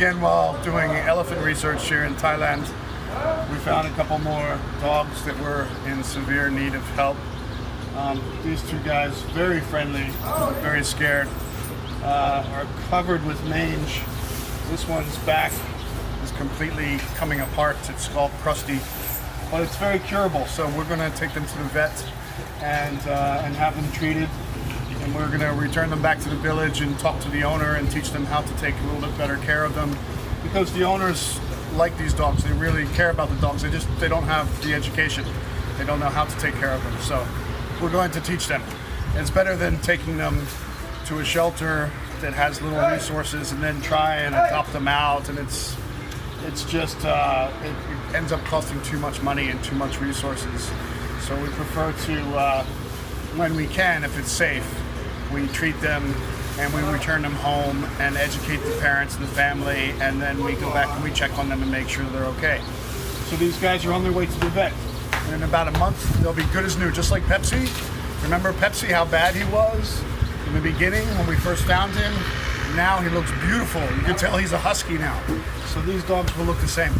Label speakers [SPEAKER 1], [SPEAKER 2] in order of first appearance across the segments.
[SPEAKER 1] again while doing elephant research here in Thailand. We found a couple more dogs that were in severe need of help. These two guys, very friendly, very scared, are covered with mange. This one's back is completely coming apart. It's all crusty, but it's very curable. So we're going to take them to the vet and have them treated. And we're going to return them back to the village and talk to the owner and teach them how to take a little bit better care of them. Because the owners like these dogs, they really care about the dogs. They don't have the education. They don't know how to take care of them. So we're going to teach them. It's better than taking them to a shelter that has little resources and then try and adopt them out. And it's just, it ends up costing too much money and too much resources. So we prefer to, when we can, if it's safe, we treat them and we return them home and educate the parents and the family, and then we go back and we check on them and make sure they're okay. So these guys are on their way to the vet. And in about a month, they'll be good as new, just like Pepsi. Remember Pepsi, how bad he was in the beginning when we first found him? Now he looks beautiful. You can tell he's a husky now. So these dogs will look the same.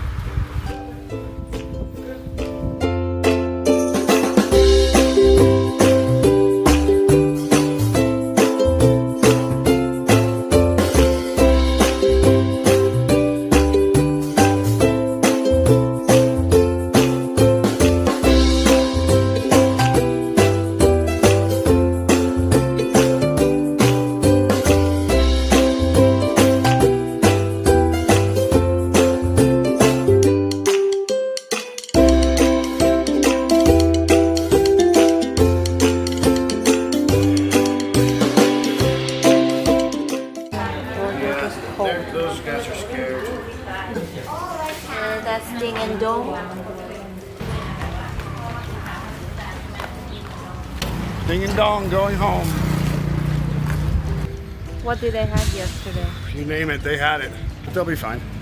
[SPEAKER 1] Those guys are scared.
[SPEAKER 2] That's Ding and Dong.
[SPEAKER 1] Ding and Dong going home.
[SPEAKER 2] What did they have yesterday?
[SPEAKER 1] You name it, they had it. But they'll be fine.